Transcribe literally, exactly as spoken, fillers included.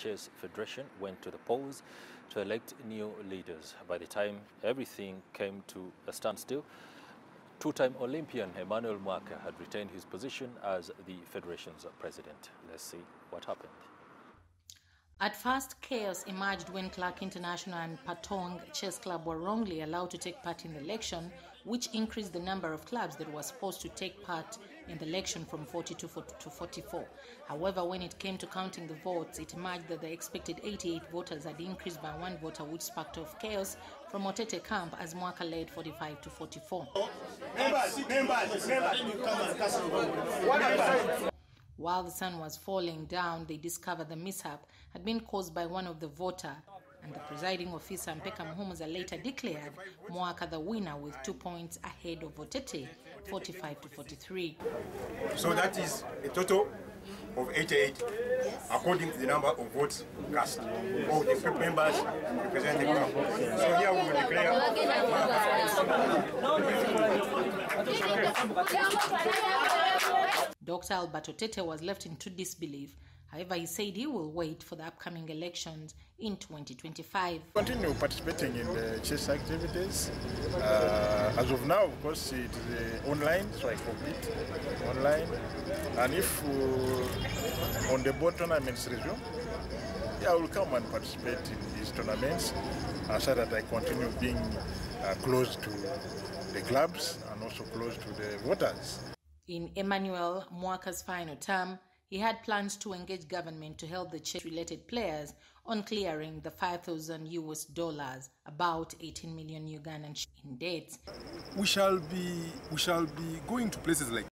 Chess Federation went to the polls to elect new leaders. By the time everything came to a standstill, two-time Olympian Emmanuel Mwaka had retained his position as the federation's president. Let's see what happened. At first, chaos emerged when Clark International and Patong Chess Club were wrongly allowed to take part in the election, which increased the number of clubs that were supposed to take part in the election from forty-two to forty-four. However, when it came to counting the votes, it emerged that the expected eighty-eight voters had increased by one voter, which sparked off chaos from Otete camp as Mwaka led forty-five to forty-four. Members, members, members. While the sun was falling down, they discovered the mishap had been caused by one of the voters, and the presiding officer, Mpeka Muhumuza, later declared Mwaka the winner with two points ahead of Otete, forty-five to forty-three. So that is a total of eighty-eight, according to the number of votes cast, all the members representing the club. So here we will declare. Doctor Albert Otete was left into disbelief. However, he said he will wait for the upcoming elections in twenty twenty-five. Continue participating in the chess activities. Uh, as of now, of course, it is uh, online, so I compete online. And if uh, on the board tournaments resume, yeah, I will come and participate in these tournaments uh, so that I continue being uh, close to the clubs and also close to the voters. In Emmanuel Mwaka's final term, he had plans to engage government to help the chess-related players on clearing the five thousand U S dollars, about eighteen million Ugandan in debt. We shall be we shall be going to places like